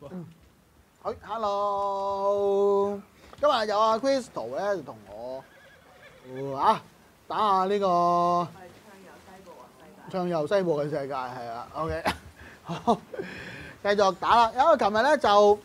好 ，hello， 今日有阿 Crystal 咧，就同我打下呢個暢遊西部嘅世界，係啊 ，OK， 好，繼續打啦。因為琴日咧就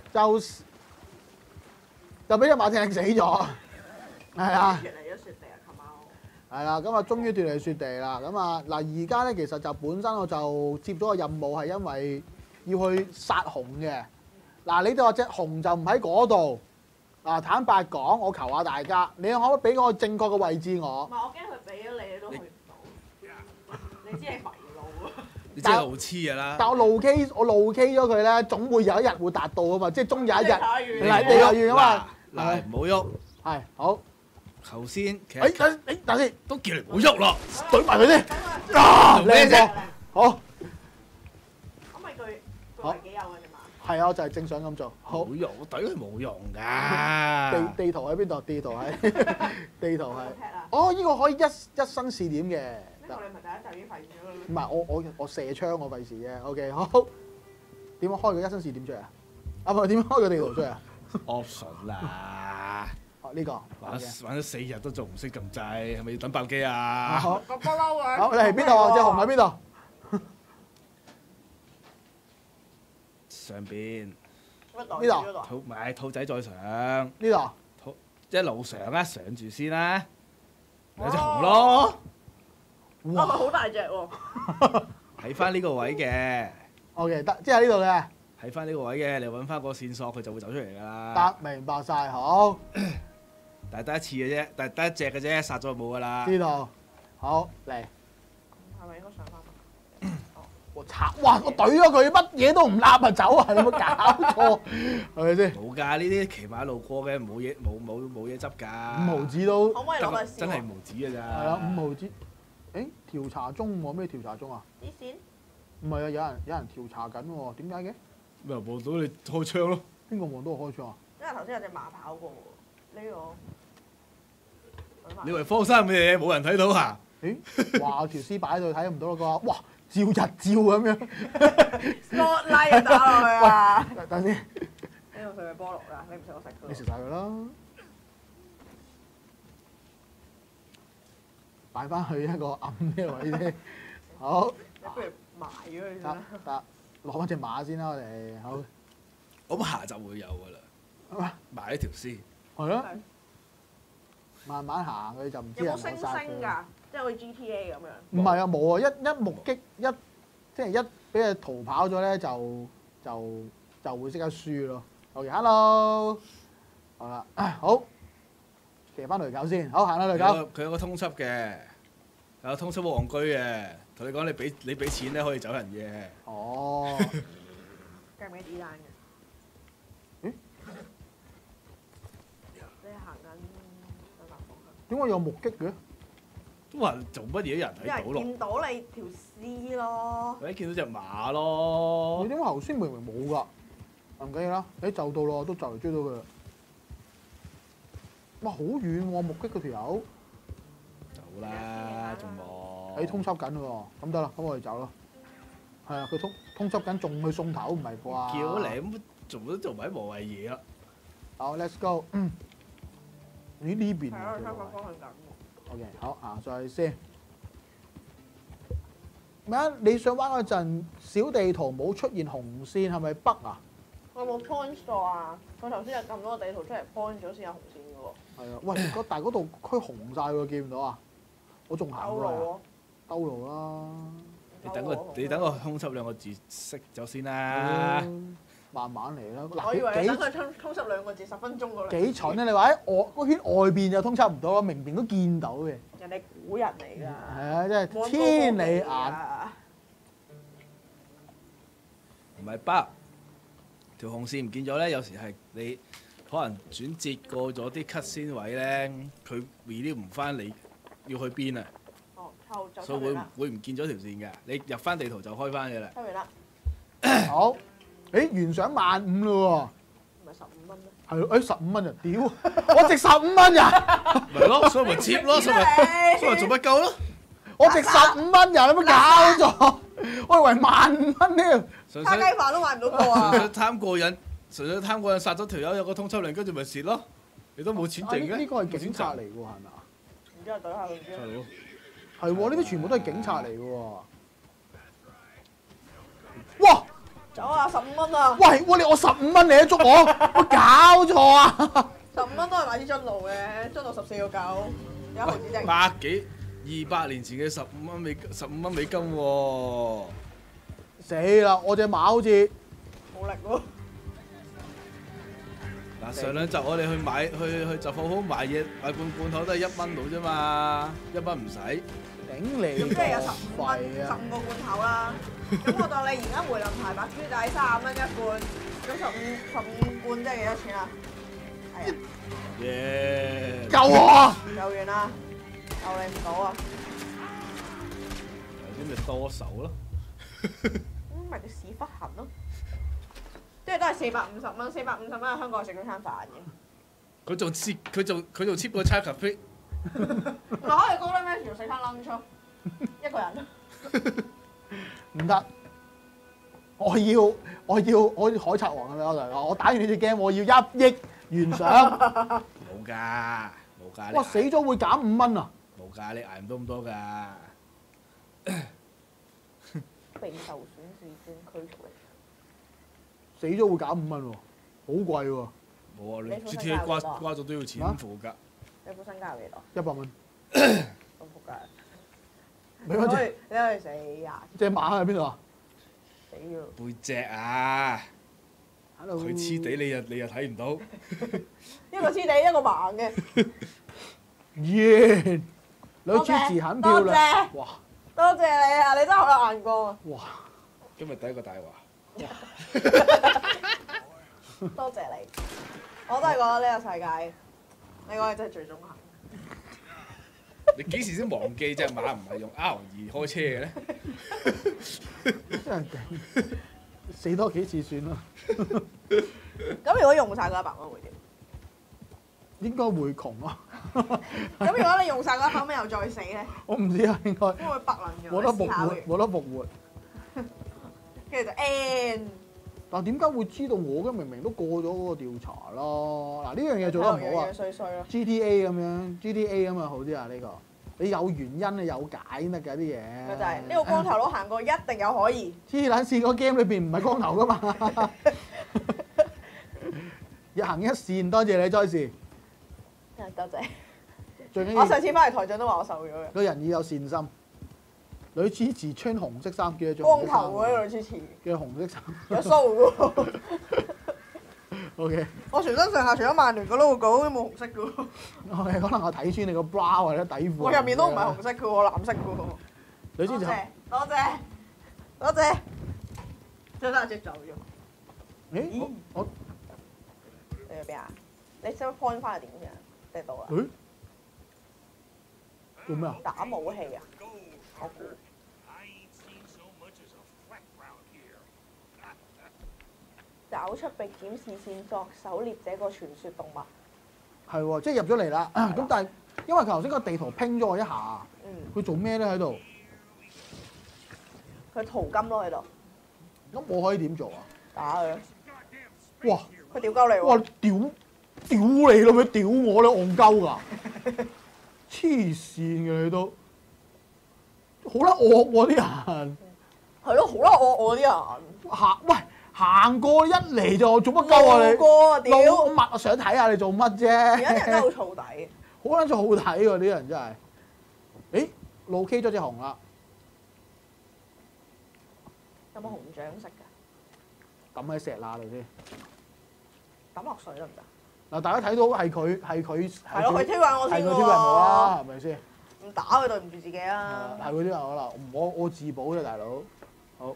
俾只馬踢死咗，係啊。 越嚟咗雪地啊，琴晚。 係啦，咁啊，終於脫離雪地啦。咁啊，嗱，而家咧其實就本身我就接咗個任務，係因為要去殺熊嘅。嗱，你哋話隻熊就唔喺嗰度。嗱，坦白講，我求下大家，你可唔可以俾我正確嘅位置我？ 唔係，我驚佢俾咗你，你都去唔到。你知係迷路啊！ 你真係路痴㗎啦！ 但我路 K 咗佢咧，總會有一日會達到啊嘛，即係終有一日。 離地球遠啊嘛。 嗱，唔好喐。 係好。 頭先其實等先， 都叫你唔好喐咯， 懟埋佢先。 做咩啫？ 好。 咁咪佢係幾有嘅啫嘛？ 係啊，我就係正想咁做。好。 冇用，我懟佢冇用㗎。 地圖喺邊度？地圖係。哦，呢個可以一身試點嘅。 呢個你咪第一集已經廢咗啦。 唔係，我射槍我費事啫。OK， 好。點樣開個一身試點出嚟啊？唔係點樣開個地圖出嚟啊 ？Option 啦。 哦，呢個。 玩咗4日都仲唔識撳掣，係咪要等爆機啊？ 好。 個不嬲啊！ 好，你係邊度啊？隻熊喺邊度？ 上邊。 呢度。 唔係兔仔再上。 呢度。 一路上啊，上住先啦。有隻熊咯。 哇！佢好大隻喎。 喺翻呢個位嘅。 OK， 得，即係呢度嘅。 喺翻呢個位嘅，你揾翻個線索，佢就會走出嚟㗎啦。 得，明白晒，好。 但係得一次嘅啫，但係得一隻嘅啫，殺咗就冇㗎啦。 知道。好，嚟。 係咪應該上翻？ 我拆！哇！我懟咗佢，乜嘢都唔立啊走啊！你有冇搞錯？係咪先？ 冇㗎，呢啲騎馬路過嘅冇嘢執㗎。 5毫子都。 可唔可以攞嚟試？ 真係5毫子㗎咋。 係啦，5毫子。誒，調查中喎，咩調查中啊？ 啲線。 唔係啊，有人調查緊喎，點解嘅？ 咪望到你開槍咯？ 邊個望到我開槍啊？ 因為頭先有隻馬跑過喎，呢個。 你以為荒山嘅嘢冇人睇到啊？ 誒，哇！條屍擺喺度睇唔到啦啩？哇！照日照咁樣。 Spotlight 打落去啊！ 喂，等先。 呢個佢嘅菠蘿啦，你唔食我食㗎。 你食晒佢啦。擺翻去一個暗嘅位先。好。 你不如埋咗佢先啦。 得，攞翻隻馬先啦，我哋好。 咁下集會有㗎啦。埋一條屍。 係咯。慢慢行佢就唔知有冇星人殺佢。 星㗎？即係好似 GTA 咁樣。 唔係啊，冇啊！一目擊即係一俾佢逃跑咗咧，就會即刻輸咯。OK，hello， 好啦，好，騎翻雷狗先，好行啦雷狗。 佢有個通緝嘅，有通緝好戇居嘅，同你講你俾錢咧可以走人嘅。 哦。 計唔計子彈嘅？ 咦？ 你行緊對白方向。 點解有目擊嘅？ 都話做乜嘢人睇到咯？ 見到你條屍咯。 或者見到隻馬咯。 你點解頭先明明冇㗎？唔緊要啦，你就到咯，都就嚟追到佢啦。哇，好遠喎！目擊嗰條友。 走啦，仲冇。 你通緝緊喎，咁得啦，咁我哋走咯。係啊，佢通緝緊，仲去送頭唔係啩？ 叫你咁做埋啲無謂嘢啦。 好 ，let's go。咦呢邊係啊， 喎？ 香港方向緊。 OK， 好行上去先。咩啊？你上彎嗰陣，小地圖冇出現紅線，係咪 bug 啊？ 我冇 point 咗啊！佢頭先有撳到個地圖出嚟 point 咗先有紅線嘅喎。 係啊，喂，但係嗰度區紅晒喎，見唔到啊？我仲行過嚟啊！兜路啦。 你等個通緝2個字識咗先啦。 慢慢嚟啦。 我以為你等佢通緝2個字10分鐘嗰幾蠢啊！你話喺個圈外邊就通緝唔到咯，明明都見到嘅。 人哋古人嚟㗎。 係啊，真係千里眼。 唔係北條紅線唔見咗咧，有時係你可能轉折過咗啲 cut 線位咧，佢 review 唔翻你要去邊啊？ 哦，就所以會唔見咗條線㗎。你入翻地圖就開翻嘅啦。 收完啦。 好，誒原上15000咯喎。唔係15蚊咩？ 係咯，誒15蚊啊！屌，我值15蚊呀！ 咪咯，所以咪接咯，所以咪做乜鳩咯？ 我值15蚊呀！有冇搞錯？ 我以為15,000添。 純叉雞粹飯都買唔到個純啊！ 粹貪過癮，純粹貪過癮殺咗條友有個通緝令，跟住咪蝕咯。你都冇錢剩嘅。 呢個係警察嚟㗎喎，係咪啊？ 唔知係對下佢唔知啊。 係咯。 係喎，呢啲全部都係警察嚟㗎喎。哇！ 走啊！15蚊啊！ 喂，你我15蚊你都捉我，我搞錯啊！ 15蚊都係買支樽露嘅，樽露14.9，有一毫子剩。 200年前嘅15蚊美金喎。 死啦！我隻馬好似冇力喎。 嗱，上兩集我哋去就好好買嘢，買罐頭都係1蚊到啫嘛，1蚊唔使。 頂你咁即係有15 個蚊肺啊！ 15個罐頭啦。咁我當你而家梅林牌白豬仔30蚊一罐，咁15罐即係幾多錢啊？係啊， 耶！ 救我啊！ 有完啦，救你唔到啊！ 頭先咪多手咯。 咁咪叫屎忽痕咯。即係都係450蚊，450蚊喺香港食咗餐飯嘅。 佢仲 cheap 過餐 cafe。 咪可以高咧咩？食餐 lunch 咯，一個人。 唔得，我要海賊王係咪？我同你講，我打完呢隻 game，我要1億懸賞。 冇㗎，冇㗎。 哇！死咗會減5蚊啊！ 冇㗎，你捱唔到咁多㗎。 被受損事件驅除。 死咗會減5蚊喎，好貴喎。 冇啊，你你副身 GTA 家有幾多瓜咗都要錢付㗎。 你副身家有幾多？ 100蚊， 咁仆街。 俾翻隻你可以死呀！ 隻馬喺邊度啊？ 死咗。 背脊啊！ Hello 佢黐地你又睇唔到。 一個黐地，一個盲嘅。 耶！女主持很漂多亮。 謝哇多謝你啊！你真係好有眼光啊！ 哇！ 今日第一個大話。 多謝你，我都係覺得呢個世界，你講嘢真係最中肯。 你幾時先忘記隻馬唔係用 R2開車嘅咧？ 真係頂，死多幾次算啦。 咁如果用晒嗰100蚊會點？ 應該會窮咯。 咁如果你用晒嗰100蚊又再死咧， 我唔知啊，應該會唔會北撚咗？ 冇得復活， 你試下會冇得復活。 跟住就 end。 但點解會知道我嘅？明明都過咗嗰個調查啦。嗱，呢樣嘢做得唔好啊。 衰衰咯。 GTA 咁樣，GTA 咁啊好啲啊呢個。你有原因啊，有解先得㗎啲嘢。 咪就係呢個光頭佬行過一定有可疑。 黐撚線個 game 裏邊唔係光頭噶嘛。日行一善，多謝你 Joyce。 多謝。 最緊要我上次翻嚟台長都話我瘦咗嘅。 個人要有善心。女主持穿紅色衫，叫佢着光頭嗰啲女主持。 叫佢紅色衫。 有鬚嘅喎。 OK。 我全身上下除咗曼聯個 logo 都冇紅色嘅喎。 OK，可能我睇穿你個 bra 或者底褲。 我入面都唔係紅色嘅喎，藍色嘅喎。 女主持。 多謝。多謝。張生隻走咗。 誒，我你去邊啊？你 sell point 翻係點嘅？得到啦。 誒做咩啊？ 打武器啊！我估。找出被檢視線索，狩獵這個傳說動物。 係喎，即係入咗嚟啦。咁但係因為佢頭先個地圖拼咗我一下，佢做咩咧喺度？ 佢淘金咯喺度。 咁我可以點做啊？ 打佢。 哇！ 佢屌鳩你喎！ 哇！屌你咯，佢屌我咧，戇鳩㗎！黐線嘅你都，好啦惡喎啲人。 係咯，好啦我啲人。 行過一嚟就做乜鳩啊你？ 路過啊屌！ 我想睇下你做乜啫。 而家啲人真係好燥底。 好撚好睇喎啲人真係。誒，路 K 咗隻熊啦。 有冇紅掌食㗎？ 抌喺石罅度先。 抌落水得唔得？ 嗱，大家睇到係佢。係係咯，佢挑釁我先喎。 係佢挑釁我啦，係咪先？ 唔打佢對唔住自己啊！ 係佢挑釁我啦，我自保啫，大佬。好。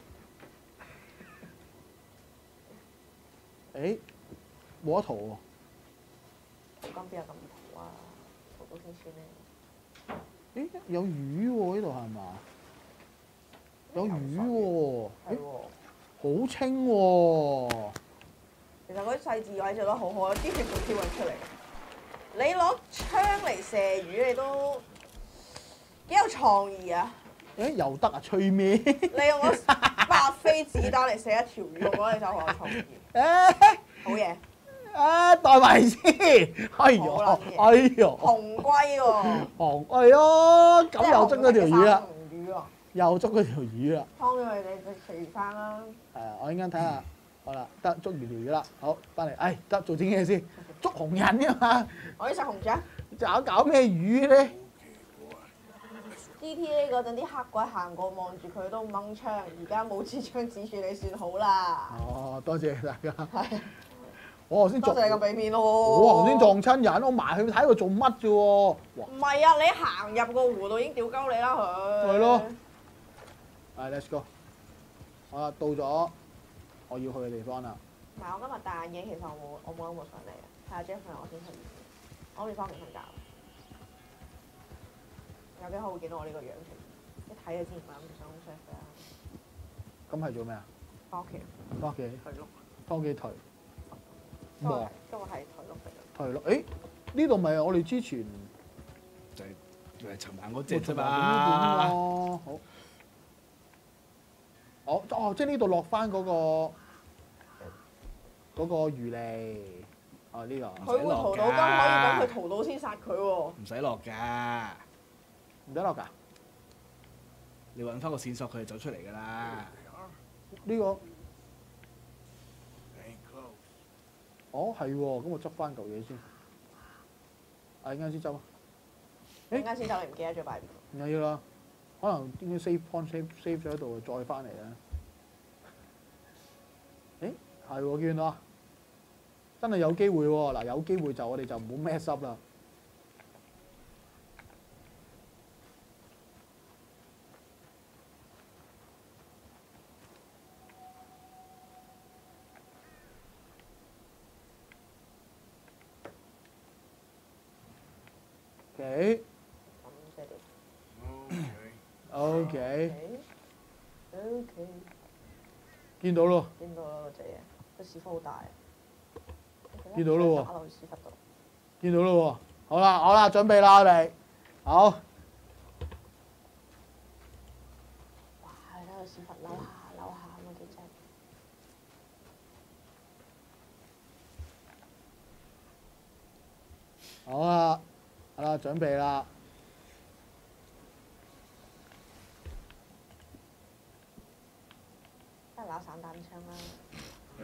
誒，冇得逃喎。 淘金邊有咁易淘啊？淘到先算咧。 誒，有魚喎呢度係嘛？有魚喎。 係喎。 好清喎。 其實嗰啲細字位做得好好，有啲血會跳出嚟。你攞槍嚟射魚，你都幾有創意啊！ 誒又得啊，吹咩？ 你用咗白飛子彈嚟寫一條魚，我覺得你就好有創意。 誒好嘢， 代埋先，哎呦好撚嘢哎呦， 紅龜喎， 紅哎呦，咁又捉咗條魚啦， 魚啊！ 又捉咗條魚啦。 劏咗佢哋就隨緣翻啦。 係啊，我陣間睇下，好啦，得捉完條魚啦，好翻嚟，誒得做整嘢先，捉紅人㗎嘛， 我要食紅掌。 搞咩魚咧？ GTA 嗰陣啲黑鬼行過望住佢都掹槍，而家冇支槍指住你算好啦。 哦，多謝大家。 係， 我頭先撞， 多謝你咁俾面咯。 我頭先撞親人，我埋去睇佢做乜啫喎？哇！ 唔係啊，你行入個湖度已經屌鳩你啦佢。 係咯。係，let's go。好啦，到咗我要去嘅地方啦。 唔係，我今日戴眼鏡，其實我冇諗過上嚟嘅。睇下 Jeff 我先出現，我要翻屋企瞓覺。有幾可會見到我呢個樣出現？一睇就知唔係諗住上 Chef 啦。 咁係做咩啊？ 翻屋企翻屋企， 頹碌， 翻屋企頹都係望都係頹碌嚟嘅。 頹咯。誒，呢度咪我哋之前就係尋晚嗰只啫點嘛。 咯。好。哦，即係呢度落翻嗰個魚嚟。哦，呢個佢會淘到金，可以等佢淘到先殺佢喎。 唔使落㗎， 唔得落㗎。 你揾翻個線索，佢就走出嚟㗎啦。 呢個。哦，係喎，咁我執翻嚿嘢先。啊，陣間先執啊。 陣間先走，你唔記得咗擺邊？ 唔緊要啦，可能應該 save point save 咗喺度，再翻嚟啦。誒，係喎，見到啊，真係有機會喎！嗱，有機會就我哋就唔好 mess up 啦。OK。 咁即係點 OK， ？OK， 見到咯， 見到啦嗰隻嘢，個屎忽好大。 見到咯喎打落去屎忽度。 見到咯喎，好啦，準備啦，我哋，好， 哇！你睇個屎忽扭下扭下咁啊幾正。 好啦，好啦，準備啦， 真係攞散彈槍啦！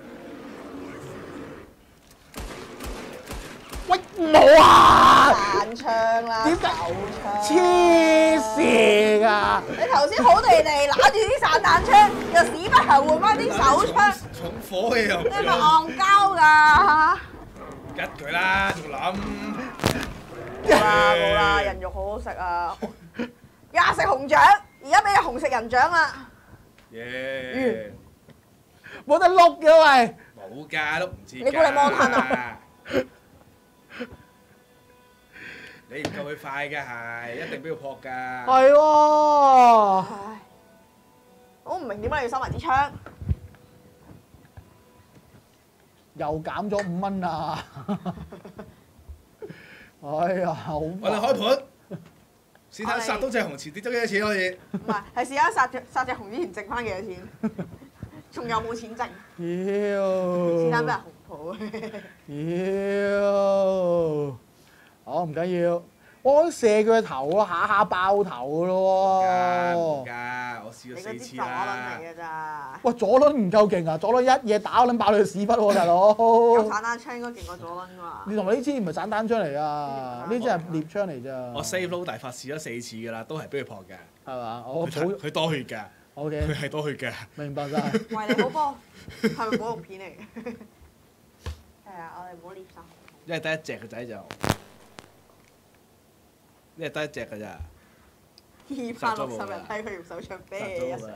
喂，冇啊！ 彈槍啦， 點解手槍。 黐線㗎！ 你頭先好地地揦住啲散彈槍，又屎忽後換翻啲手槍， 重火嘅又唔你係咪戇鳩㗎？ 吉佢啦，仲諗冇啦，人肉好好食啊！呀食紅掌，而家俾你紅食人掌啦！ 耶！ 冇得碌嘅喂， 冇㗎，都唔知㗎。 你估你摩吞啊？ 你唔夠佢快㗎係，一定俾佢撲㗎。 係喎， 唉，我唔明點解你要收埋支槍。 又減咗5蚊啊！哎呀，好我哋開盤，試睇殺到隻紅前跌咗幾多錢可以？ 唔係，係試下殺隻熊之前剩翻幾多錢，仲有冇錢剩？是但俾人紅鋪。 好唔緊要，我射佢個頭啊，下下爆頭咯唔喎！ 㗎，我試咗4 你嗰啲次左輪啦嚟。㗎咋？ 喂，左輪唔夠勁啊！左輪一嘢打撚爆你個屎忽喎，大佬！ 有散彈槍應該勁過左輪㗎嘛？ 你同埋呢支唔係散彈槍嚟㗎，呢支係獵槍嚟咋。 我 save load 大法試咗4次㗎啦，都係俾佢撲㗎。 係嘛？我佢補佢多血㗎， OK， 佢係多血㗎。 明白晒。 為你好波，係咪保育片嚟嘅？係啊，我哋唔好獵殺。 因為得一隻嘅仔就，因為得一隻㗎咋。 260人睇佢用手槍啤你一食。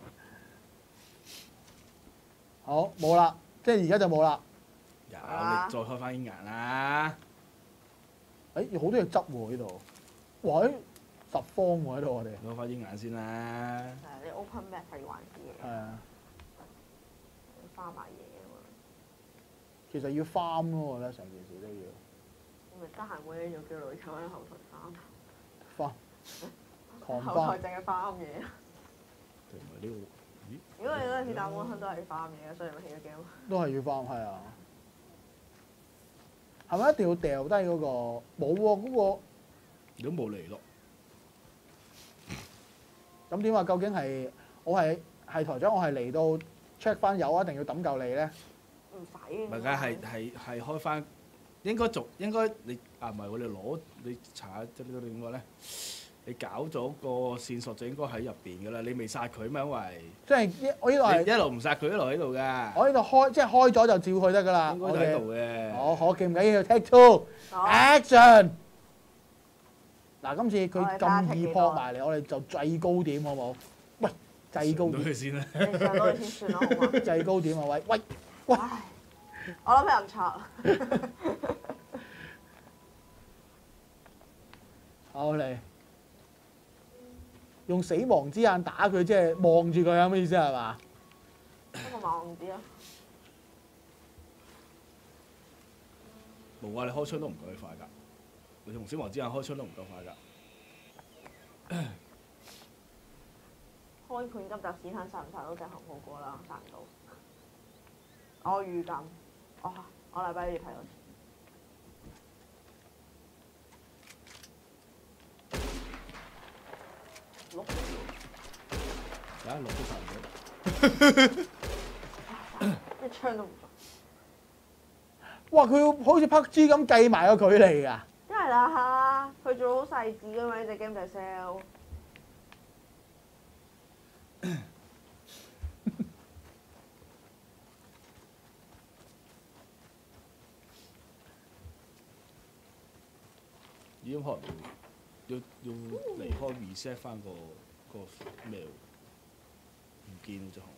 好冇啦，即係而家就冇啦。 有你再開翻啲顏啦。 誒，好多嘢執喎呢度。哇！10方喎喺度我哋。 攞翻啲顏先啦。 係你 open map 係要玩啲嘢， 係啊， 要花埋嘢㗎嘛。 其實要翻咯，我覺得成件事都要你咪得閒冇嘢做，叫女坐喺後台翻。 翻。 狂後翻台淨係farm嘢。 定係呢個？咦？ 如果你嗰陣時打摩亨都係farm嘢，所以咪起咗 game。 都係要翻，係啊。係咪一定要掉低嗰個？冇喎，嗰個如果冇嚟咯， 咁點啊？究竟係我係台長，我係嚟到 check 翻有啊，定要抌夠你咧？ 唔使嘅。 唔係㗎，係開翻，應該你啊唔係我哋攞你查下即係呢個點講咧？你搞咗個線索就應該喺入邊㗎啦，你未殺佢嘛？因為即係我呢度係一路唔殺佢，一路喺度㗎。 我呢度開，即係開咗就照佢得㗎啦。 應該就喺度嘅。 我記唔緊要 take two action。嗱，今次佢咁易撲埋嚟，我哋就制高點好冇？喂，制高點。 佢先啦。 你上到去先算啦，好嘛？ 制高點啊！喂， 唉，我諗俾人拆啦。 好嚟，用死亡之眼打佢，即係望住佢咁嘅意思係嘛？ 不過話我唔知啊。 冇啊！你開槍都唔夠佢快㗎，你同小王之眼開槍都唔夠快㗎。 開盤今集試下殺唔殺到隻熊好過啦，殺唔到。我預感，我禮拜要睇多次。碌啊，落都殺唔到。 一槍都唔中。 哇！佢好似拍 G 咁計埋個距離㗎。 梗係啦，佢做好細緻㗎嘛，呢隻 game 就係 sell。 已經可能要離開 reset 翻個咩喎？唔見咗。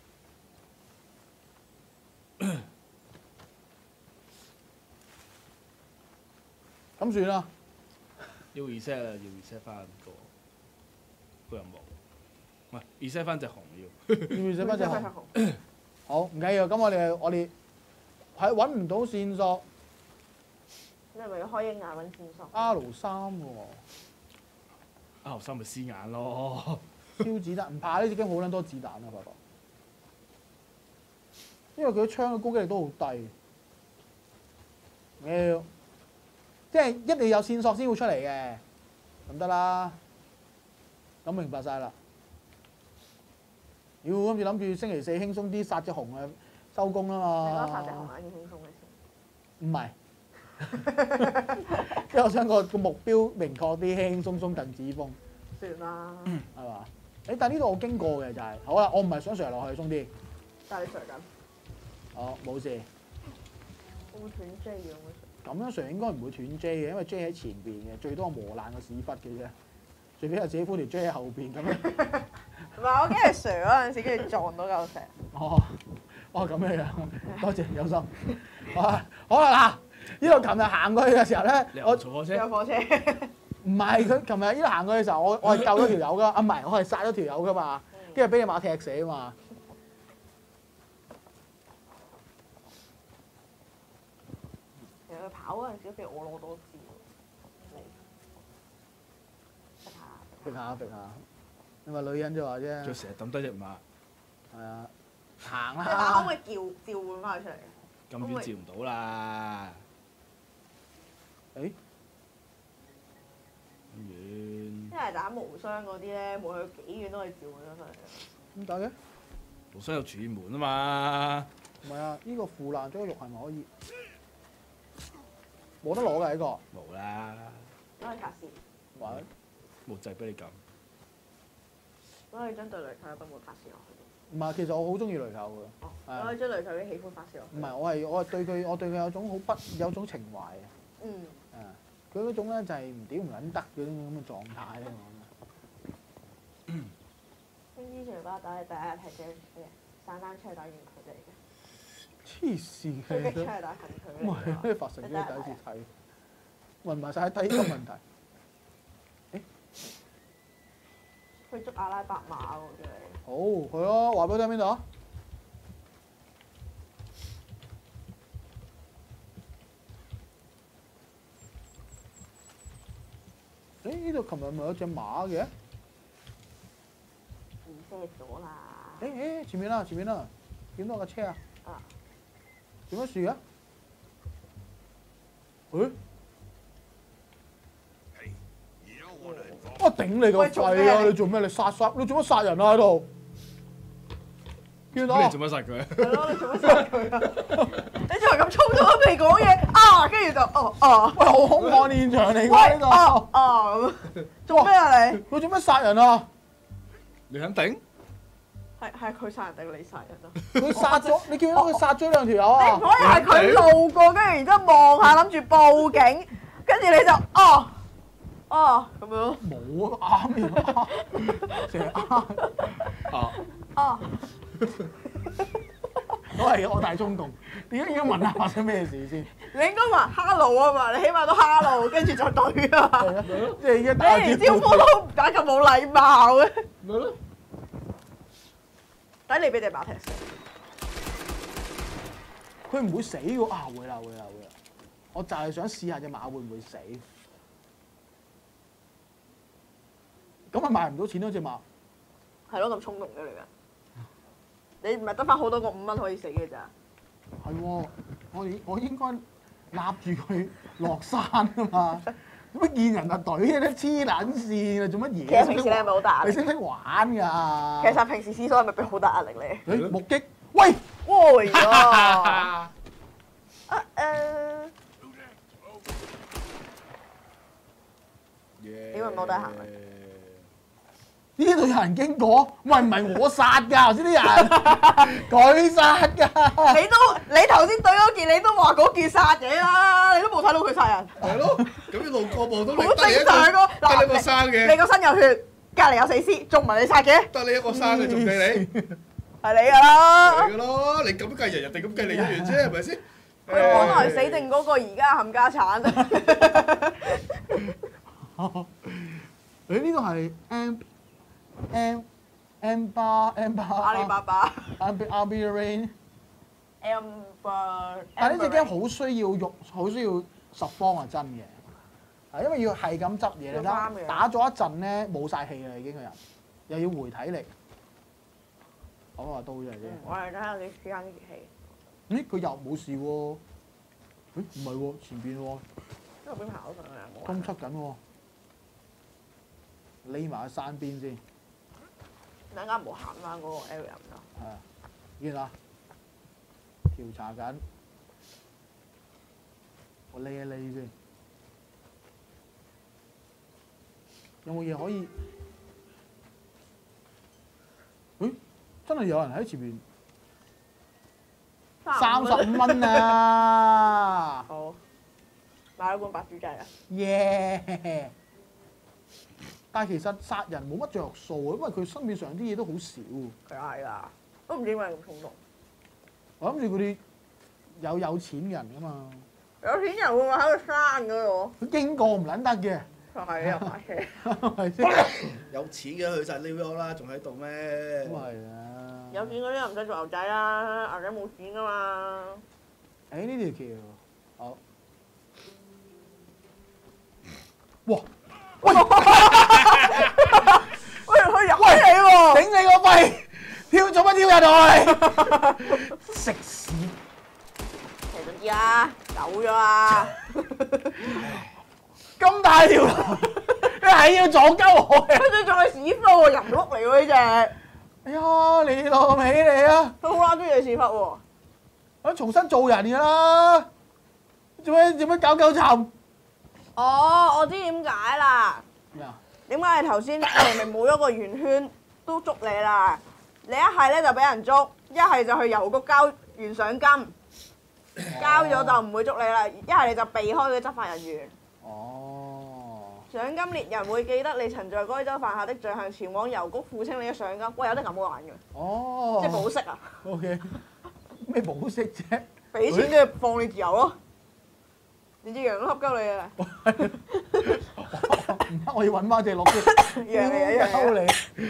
咁算啦。 要 reset 啊！要 reset 翻個任務，唔係 reset 翻隻熊要。 要寫翻隻熊。好，唔緊要。咁我哋係揾唔到線索。 你係咪要開鷹眼揾線索 R3喎， R3咪絲眼咯。 超子彈唔怕呢隻 game 好撚多子彈啊！發覺，因為佢啲槍嘅攻擊力都好低。即係一定要有線索先會出嚟嘅，咁得啦。咁明白晒啦。妖，今次諗住星期四輕鬆啲殺隻熊啊，收工啦你覺得嘛。 殺隻熊眼要輕鬆嘅先？ 唔係。因為我想個目標明確啲，輕輕鬆鬆鄧子峰， 算啦。 係嘛？但係呢度我經過嘅就係、好啦，我唔係想上落去，鬆啲。 但係你上緊。 哦，冇事。 會唔會斷 J 嘅咁咁樣上應該唔會斷 J 嘅，因為 J 喺前邊嘅，最多磨爛個屎忽嘅啫。最尾有自己寬條 J 喺後邊咁樣。 唔係，我驚係上嗰陣時，跟住撞到嚿石。 咁樣樣，多謝有心。好啦嗱，呢度琴日行過去嘅時候咧， 我坐火車。 有火車。 唔係佢琴日呢度行過去嘅時候，我係救咗條友噶，唔係我係殺咗條友噶嘛，跟住俾你馬踢死啊嘛。 其實佢跑嗰陣時都俾我攞多支嚟， 揈下，你話女人就話啫。 佢成日抌低隻馬。 係啊，行但係可唔啦。 可以召喚翻佢出嚟？ 咁遠照唔到啦。 誒， 咁遠。 因為打無雙嗰啲咧，無論幾遠都可以召喚咗出嚟。 點解嘅？ 無雙有轉門啊嘛。 唔係啊，呢個腐爛咗嘅肉係咪可以？冇得攞㗎呢個。 冇啦。 攞去卡士， 話冇掣俾你撳。 攞去將對壘球嘅冰帽發射落去。 唔係，其實我好中意雷球嘅。 哦， 係攞去將壘球嘅喜歡發射落去。 唔係，我係對佢有種有種情懷嘅。 嗯。 佢嗰種咧就係唔屌唔撚得嗰種咁嘅狀態咧，我星之前巴打你第一日係 J 嘅，散單出去打遠距離嘅， 黐線追擊出嘅。 去打近距離。 唔係咩發神經第一次睇，問埋晒第一個問題。 去捉阿拉伯馬喎，真係。 好，去咯，話俾我聽邊度啊？誒，呢度琴日咪有隻馬嘅？ 咗啦。 前面啦，前面啦，見到架車啊？ 啊！ 點乜事嘅？誒？我頂你個肺啊！你做咩？你做乜殺人啊喺度？見到？ 你做乜殺佢？ 係咯，你做乜殺佢啊？你仲係咁粗咗都未講嘢啊！跟住就喂，好兇案現場嚟㗎呢度。 咁做咩啊你？ 佢做乜殺人啊？ 你肯定？ 係佢殺人定你殺人啊？ 佢殺咗，你見到佢殺咗2條友你啊唔？可以係佢路過，跟住然之後望下諗住報警，跟住你就咁樣咯。 冇啊，啱嘅，成日都係我大衝動。點解應該問下發生咩事先？ 你應該話 hello 啊嘛，你起碼都 hello，跟住就對啊嘛。 即係而家打你連招呼都唔打咁冇禮貌嘅。 咪咯。 抵你俾隻馬踢死。 佢唔會死嘅會啦會啦。我就係想試下隻馬會唔會死。咁咪賣唔到錢咯隻馬。 係咯，咁衝動嘅你㗎。你唔係得翻好多個5蚊可以死嘅咋？ 係喎，我應該立住佢落山啊嘛！做乜見人就懟嘅咧？黐撚線啊！做乜嘢？ 其實平時你係咪好大壓力？ 你識唔識玩㗎？ 其實平時廁所係咪俾好大壓力你？ 誒目擊，喂！ 喂呀！點解冇得行？ 呢度有人經過，喂唔係我殺㗎，頭先啲人佢殺㗎。 你頭先對嗰件，你都話嗰件殺嘢啦，你都冇睇到佢殺人。 係咯，咁你路過望到你好正常咯。 得你一個生嘅， 你個身有血，隔離有死屍，仲唔係你殺嘅？ 得你一個生嘅，仲計你？ 係你㗎啦。 係㗎咯，你咁計人哋咁計你一樣啫，係咪先？ 佢本來死定嗰個，而家冚家產。 誒呢個係 M 巴阿里巴巴。 Arby Rain。 Amber。 但係呢隻 game 好需要實方係真嘅，係因為要係咁執嘢，你睇打咗一陣咧冇晒氣啦已經個人，又要回體力。講話刀啫啫。 我嚟睇下你試下呢件戲。 咦？佢又冇事喎？誒唔係喎，前邊喎。 因為邊跑上嚟啊？ 東出緊喎。匿埋喺山邊先。 等間唔好行翻嗰個 area 唔得。 係啊，見啦，調查緊。我匿一匿先。有冇嘢可以？誒，真係有人喺前面。35蚊啊！ 好，買咗罐白豬雞啊！ 耶！但係其實殺人冇乜着數啊，因為佢身面上啲嘢都好少。 佢係㗎，都唔知點解咁衝動。 我諗住嗰啲有錢人㗎嘛。 有錢人會唔會喺個山嗰度？ 佢經過唔撚得嘅。 係啊，買車。 係先？ 有錢嘅去晒 New York 啦，仲喺度咩？ 咁係啊。 有錢嗰啲又唔使做牛仔啦，牛仔冇錢㗎嘛。 誒呢條橋好。哇！喂！ 喂，佢入你喎！ 頂你個肺！做乜跳入去？食屎！ 其實知啦，走咗啦。 咁大條路，你係要撞鳩我嘅？ 佢仲係屎忽喎，人碌嚟喎呢隻。 哎呀，你老味你啊！ 佢好撚中意屎忽喎。 我重新做人㗎啦！做咩搞鳩沉？ 哦，我知點解啦。 咩啊？ 點解你頭先明明冇咗個圓圈都捉你啦？你一係咧就俾人捉，一係就去郵局交完賞金，交咗就唔會捉你啦。一係你就避開佢執法人員。 哦。 賞金獵人會記得你曾在該州犯下的罪行，前往郵局付清你嘅賞金。喂，有得咁玩嘅？ 哦。 即係保釋啊 OK。咩保釋啫？ 俾錢跟住放你自由咯。你隻羊都恰鳩你啊！ 唔得，我要揾翻隻鹿先。 羊嚟啊！ 鳩你！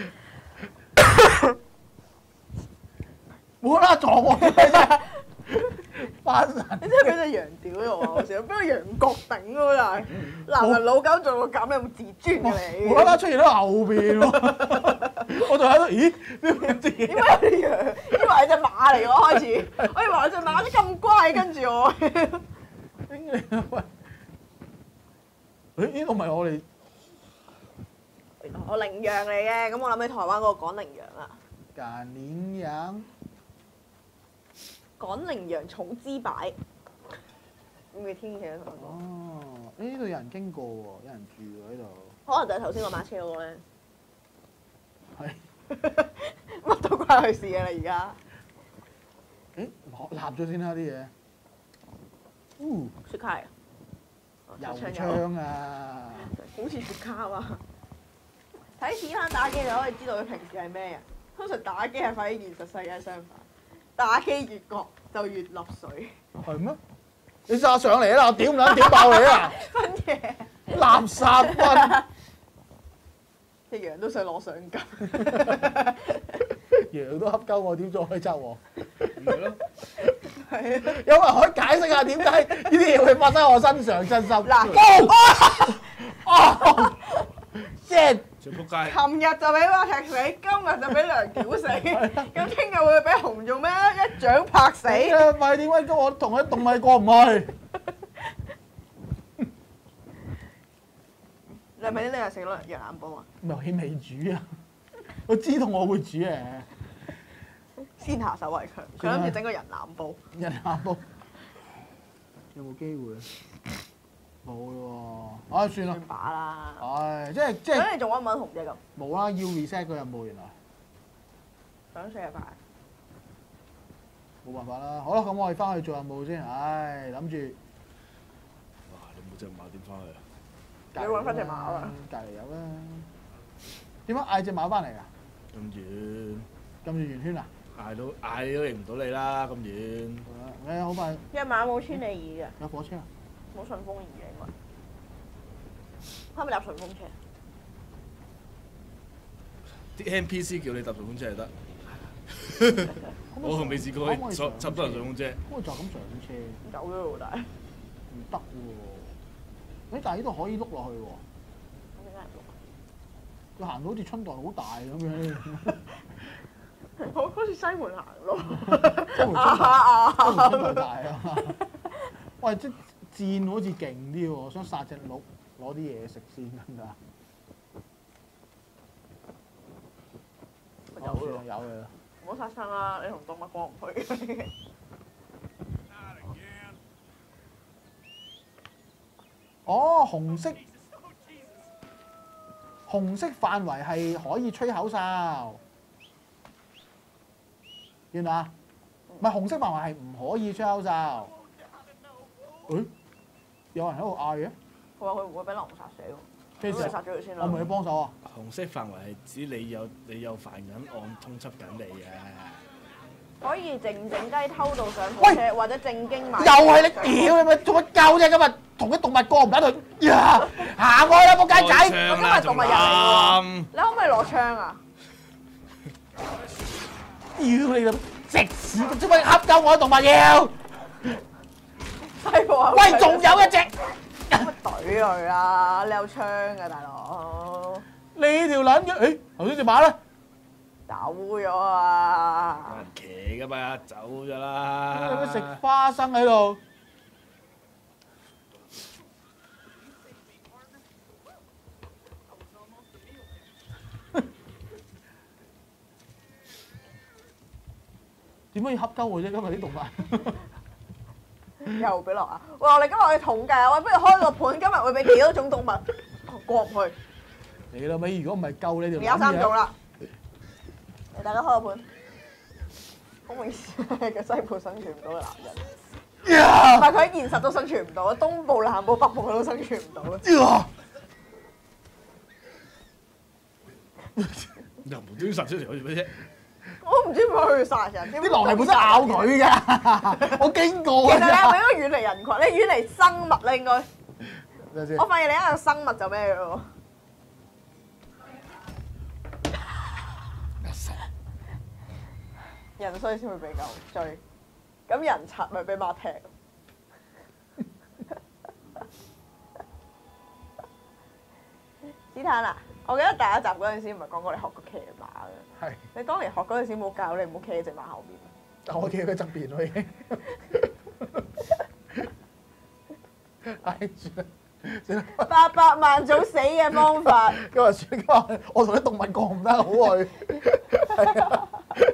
冇啦，撞我嘅真係翻神。 你真係俾隻羊屌咗我，好笑！俾個羊角頂咯，真係。男人老狗做到咁，有冇自尊嘅你？ 無啦啦出現喺後邊喎！我我就喺度，咦？點知點解有啲羊？以為係隻馬嚟嘅我開始，我以為係隻馬啲咁乖跟住我。 喂，呢個咪我哋我羚羊嚟嘅，咁我諗起台灣嗰個趕羚羊啦。 趕羚羊， 趕羚羊重資擺，咁嘅天氣喺度。 哦，呢度有人經過喎，有人住喎喺度。 可能就係頭先個馬車嗰個咧。 係。 乜都關佢事嘅啦，而家。 誒，立咗先啦啲嘢。 雪茄啊！ 油槍啊！ 好似雪茄啊！睇子彈打機就可以知道佢平時係咩人。通常打機係快啲現實世界相反，打機越惡就越落水。 係咩？你炸上嚟啦！我屌唔撚屌爆你啊！ 分嘢。 垃圾分。 隻羊都想攞獎金。 羊都恰鳩我，點再可以執我？ 咪咯， 係啊。 有冇人可以解釋下點解呢啲嘢會發生喺我身上？真心。 嗱， 哦，即係最撲街。 琴日就俾馬踢死，今日就俾梁屌死，咁聽日會俾紅做咩？一掌拍死。 咪點解我同佢動咪過唔去？ 你係咪呢日食咗羊腩煲啊？ 咪未煮啊！我知道我會煮嘅。 先下手為強，佢諗住整個人腩煲。 人腩煲有冇機會啊？冇咯喎！唉，算啦算。把啦。 唉，即係咁你仲揾唔揾紅姐咁？ 冇啦，要 reset 個任務原來。 想死就快。 冇辦法啦。好啦，咁我哋翻去做任務先。唉，諗住哇！你冇隻馬點翻去啊？ 你揾返隻馬啊！ 隔離有啦。點解嗌隻馬翻嚟㗎？ 咁遠， 咁住圓圈啊？ 嗌都認唔到你啦！咁遠。 誒，好快隻馬冇千里耳有火車啊！ 嘅，冇順風耳嘅應該。係咪搭順風車？ 啲 NPC 叫你搭順風車就得。我仲未試過去插多人順風車。 可唔可以就咁上車？ 走咗喎，但係。 唔得喎！誒，但係呢度可以碌落去喎。 咁點解唔佢行到好似春袋好大咁樣。 好似西門行路。 春袋大啊嘛！喂，即箭好似勁啲喎，我想殺隻鹿攞啲嘢食先得唔得啊？ 有咯， 有嘅啦。 唔好殺生啦！你同動物過唔去。 哦，紅色範圍係可以吹口哨，原來啊，唔係紅色範圍係唔可以吹口哨。誒，有人喺度嗌嘅， 佢話佢唔會俾狼殺死喎，咁你殺咗佢先啦。 我咪要幫手啊！ 紅色範圍係指你有犯緊案通緝緊你嘅。 可以靜靜雞偷渡上火車，或者正經買。 又係你屌你咪做乜鳩啫？今日同啲動物過唔得去，呀行開啦仆街仔！ 我今日動物人嚟喎，你可唔可以攞槍啊？ 屌你啦！食屎！做乜恰鳩我啲動物要？ 西部啊！ 喂，仲有一隻。 咁咪懟佢啦！你有槍㗎，大佬。 你條撚嘅，誒頭先隻馬咧？ 走咗啊！ 有人騎㗎嘛，走咗啦。 有咩食花生喺度？點可以恰鳩我啫？今日啲動物又俾落啊！喂，我哋今日去統計啊！喂，不如開個盤，今日會俾幾多種動物過唔去？ 你老味，如果唔係救你條而家3種撚啦，嚟大家開個盤。好明顯係個西部生存唔到嘅男人， 嘢， 唔係佢喺現實都生存唔到，東部、南部、北部佢都生存唔到啊！ 又無端殺出條好似咩啫？ 我唔知點解去殺人， 啲狼係本身咬佢㗎，我經過其實你係咪㗎。 應該遠離人群？你遠離生物啦，應該。 等陣先我發現你一個生物就咩嘅喎？人衰先會被狗追，咁人賊咪俾馬踢。子彈啊， 我記得第一集嗰陣時唔係講過你學過騎馬嘅， 係， 你當年學嗰陣時冇教你唔好企喺隻馬後面。 但我企喺佢側邊咯已經。唉，算啦。 800萬種死嘅方法， 今日算今日我同啲動物講唔得好去。係啊。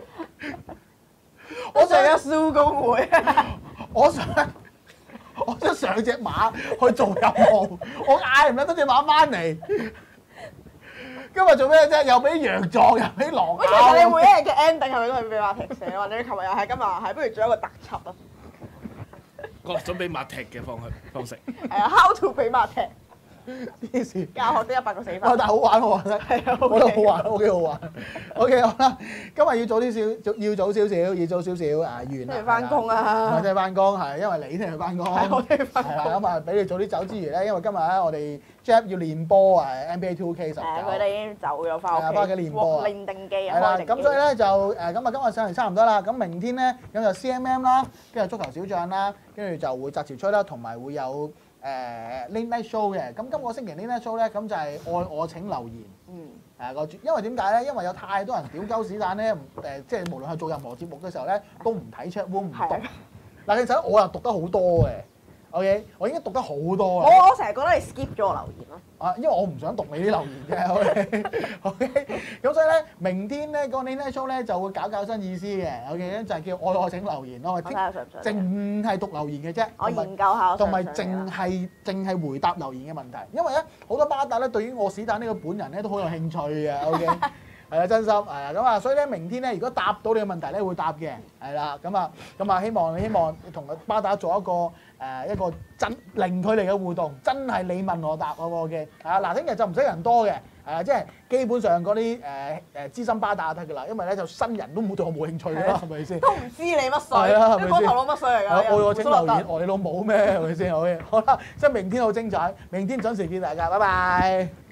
我上咗蘇工會， 我想上隻馬去做任務，我嗌唔得隻馬翻嚟。今日做咩啫？又俾羊撞，又俾狼喂，其實你每一日嘅 ending 係咪都係俾馬踢死？或者你琴日又係，今日又係，不如做一個特輯啊！ 各種俾馬踢嘅方式。 係啊，How to 俾馬踢， 黐線。 教學的100個死法。 但係好玩喎，我覺得。 係啊， 我覺得好玩，OK 好玩。OK 好啦，今日要早少少啊，完啦。 聽日翻工啊！ 唔係聽日翻工，係因為你聽日翻工。 係我聽日翻工係啦，咁啊俾你早啲走之餘咧，因為今日咧我哋 Jap 要練波啊，NBA 2K19。 佢哋已經走咗翻屋企， 係啊返屋企練波啊練定機啊， 係啦， 開定機咁所以咧就咁啊，今日上嚟差唔多啦。咁明天咧咁就 CMM 啦，跟住足球小將啦，跟住就會摘潮吹啦，同埋會有Late Night Show 嘅。咁今個星期 Late Night Show 咧，咁就係愛我請留言。 嗯， 因為點解咧？因為有太多人屌鳩屎蛋咧，即係無論係做任何節目嘅時候咧，都唔睇 chat room 唔讀。嗱，其實我又讀得好多嘅，OK，我已經讀得好多啦。 我成日覺得你 skip 咗我留言咯。 啊，因為我唔想讀你啲留言啫，OK，咁所以咧，明天咧個 Late Night Show 咧就會搞新意思嘅，OK，就係叫愛我請留言咯， 我睇下上唔上。 淨係讀留言嘅啫， 我研究下。 同埋淨係回答留言嘅問題，因為咧好多巴打咧對於我史蛋呢個本人咧都好有興趣嘅，OK，係啊，真心係啊，咁啊，所以咧明天咧如果答到你嘅問題咧會答嘅，係啦，咁啊希望同巴打做一個真零距離嘅互動，真係你問我答嘅，嗱，聽日就唔使人多嘅，即係基本上嗰啲資深巴打就得㗎啦，因為咧就新人都冇對我冇興趣㗎啦，係咪先？ 都唔知你乜水， 係啊，係咪先？ 你光頭佬乜水嚟㗎？ 愛我請留言，愛你老母咩？係咪先？好啦，即係明天好精彩，明天準時見大家，拜拜。